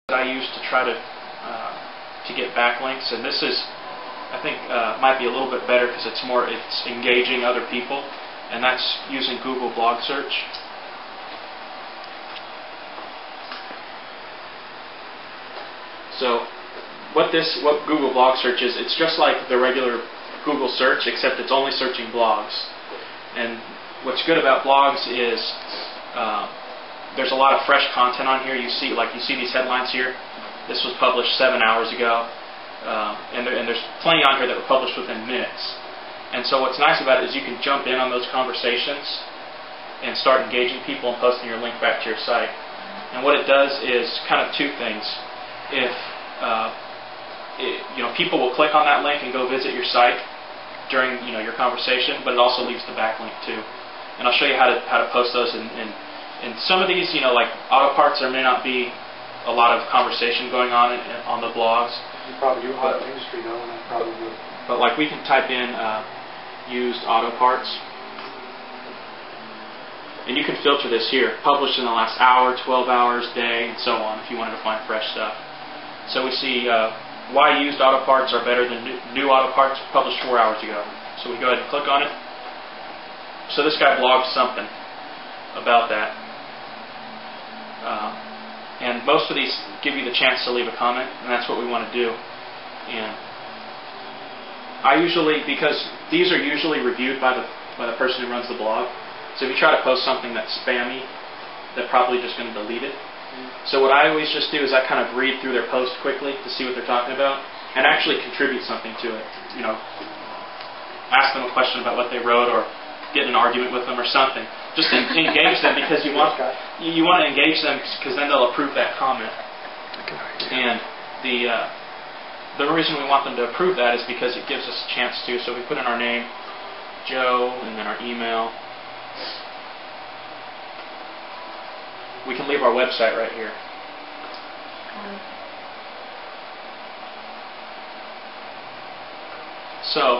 that I use to try to get backlinks, and this is, I think, might be a little bit better because it's engaging other people, and that's using Google Blog Search. So what Google Blog Search is, it's just like the regular Google search, except it's only searching blogs. And what's good about blogs is there's a lot of fresh content on here. You see these headlines here. This was published 7 hours ago, and there's plenty on here that were published within minutes. And so what's nice about it is you can jump in on those conversations and start engaging people and posting your link back to your site. And what it does is kind of two things. If people will click on that link and go visit your site during your conversation, but it also leaves the backlink too. And I'll show you how to post those. And some of these, like auto parts, there may not be a lot of conversation going on the blogs. You probably do auto industry though, and I probably would. But like we can type in used auto parts, and you can filter this here, published in the last hour, 12 hours, day, and so on, if you wanted to find fresh stuff. So we see why used auto parts are better than new auto parts, published 4 hours ago. So we go ahead and click on it. So this guy blogged something about that. And most of these give you the chance to leave a comment, and that's what we want to do. And I usually, because these are usually reviewed by the person who runs the blog, so if you try to post something that's spammy, they're probably just going to delete it. So what I always just do is I kind of read through their post quickly to see what they're talking about, and actually contribute something to it. Ask them a question about what they wrote, or get in an argument with them or something. Just engage them, because you want to engage them, because then they'll approve that comment. And the reason we want them to approve that is because it gives us a chance to. So we put in our name, Joe, and then our email. We can leave our website right here. So.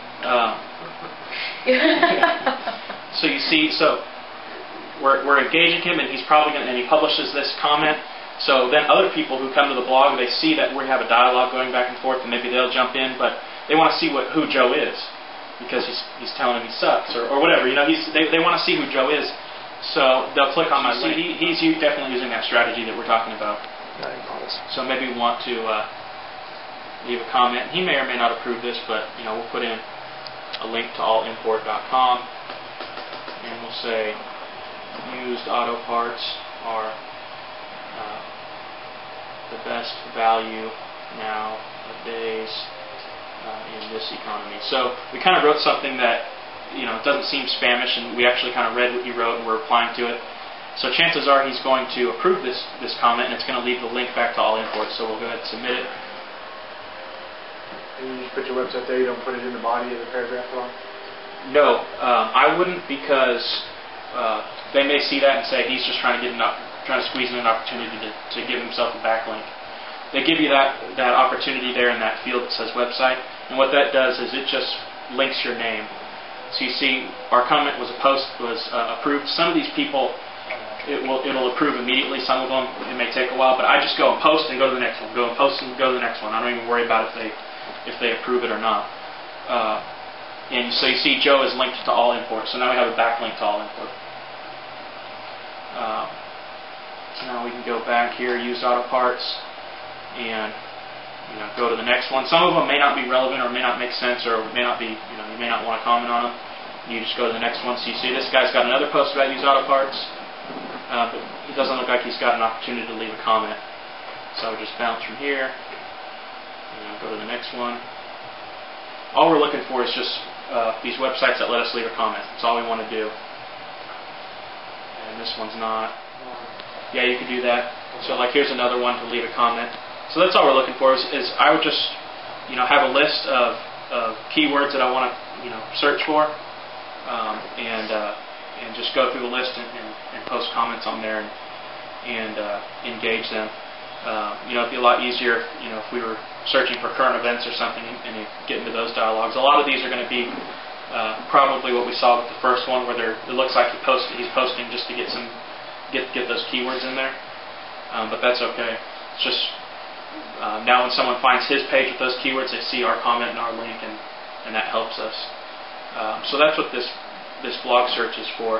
So you see, we're engaging him, and he's probably and he publishes this comment. So then other people who come to the blog, they see that we have a dialogue going back and forth, and maybe they'll jump in, but they want to see who Joe is, because he's telling him he sucks or whatever. They want to see who Joe is, so they'll click on my link. He's definitely using that strategy that we're talking about. So maybe we want to leave a comment. He may or may not approve this, but we'll put in a link to allimport.com, and we'll say used auto parts are the best value nowadays in this economy. So we kind of wrote something that doesn't seem spamish, and we actually kind of read what you wrote and we're replying to it. So chances are he's going to approve this comment, and it's going to leave the link back to Allimport. So we'll go ahead and submit it. And you just put your website there, you don't put it in the body of the paragraph at all? No, I wouldn't, because they may see that and say he's just trying to squeeze in an opportunity to give himself a backlink. They give you that opportunity there in that field that says website, and what that does is it just links your name. So you see, our comment was approved. Some of these people, it'll approve immediately. Some of them it may take a while, but I just go and post and go to the next one. Go and post and go to the next one. I don't even worry about if they approve it or not. And so you see Joe is linked to Allimport, so now we have a backlink to Allimport. So now we can go back here, use auto parts, and go to the next one. Some of them may not be relevant or may not make sense, or may not be, you may not want to comment on them. You just go to the next one. So you see this guy's got another post about used auto parts, but it doesn't look like he's got an opportunity to leave a comment. So I would just bounce from here, go to the next one. All we're looking for is just these websites that let us leave a comment. That's all we want to do. And this one's not. Yeah, you could do that. So like here's another one to leave a comment. So that's all we're looking for is I would just have a list of keywords that I want to search for, and just go through the list and post comments on there and engage them. It'd be a lot easier if we were searching for current events or something and get into those dialogues. A lot of these are going to be probably what we saw with the first one, where it looks like he's posting just to get those keywords in there, but that's okay. It's just now when someone finds his page with those keywords, they see our comment and our link, and that helps us. So that's what this blog search is for.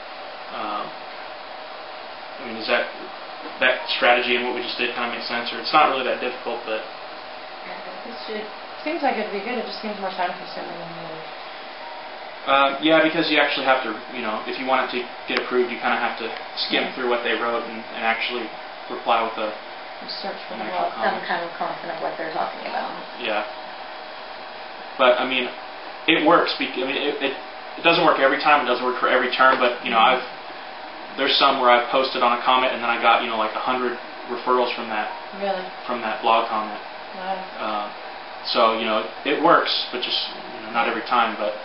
I mean, does that strategy and what we just did kind of make sense? Or it's not really that difficult, but It seems like it'd be good. It just seems more time consuming than the others. yeah, because you actually have to, if you want it to get approved, you kind of have to skim through what they wrote and actually reply with a Search for the actual blog. comment. Some kind of content of what they're talking about. Yeah. But I mean, it works. I mean, it doesn't work every time. It doesn't work for every term. But there's some where I've posted on a comment and then I got like 100 referrals from that blog comment. Wow. So it works, but just not every time. But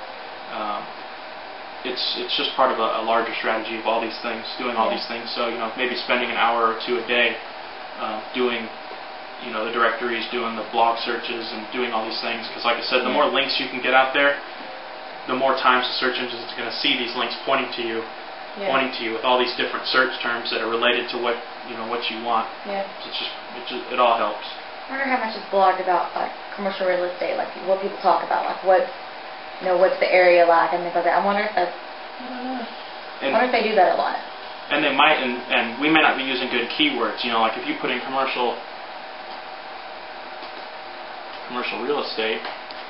it's just part of a larger strategy of all these things, doing all these things. So maybe spending an hour or two a day doing the directories, doing the blog searches, and doing all these things. Because like I said, the more links you can get out there, the more times the search engine is going to see these links pointing to you with all these different search terms that are related to what you want. Yeah. So it all helps. I wonder how much is blogged about like commercial real estate, like what people talk about, like what's the area like and things like that. I wonder if that's, I wonder if they do that a lot. And they might, and we may not be using good keywords. Like if you put in commercial real estate,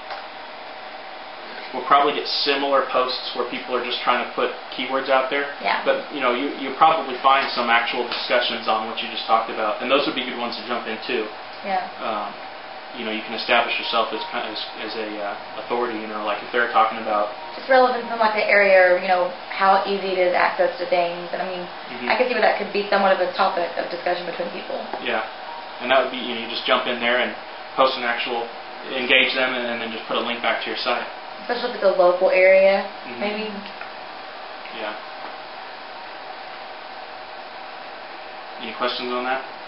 we'll probably get similar posts where people are just trying to put keywords out there. Yeah. But you probably find some actual discussions on what you just talked about, and those would be good ones to jump into. Yeah. You can establish yourself as a authority. Like if they're talking about Just relevance in like the area, or how easy it is access to things. And I mean, I can see where that could be somewhat of a topic of discussion between people. yeah, and that would be you just jump in there and post an actual, engage them, and then just put a link back to your site. Especially if it's a local area, maybe. Yeah. Any questions on that?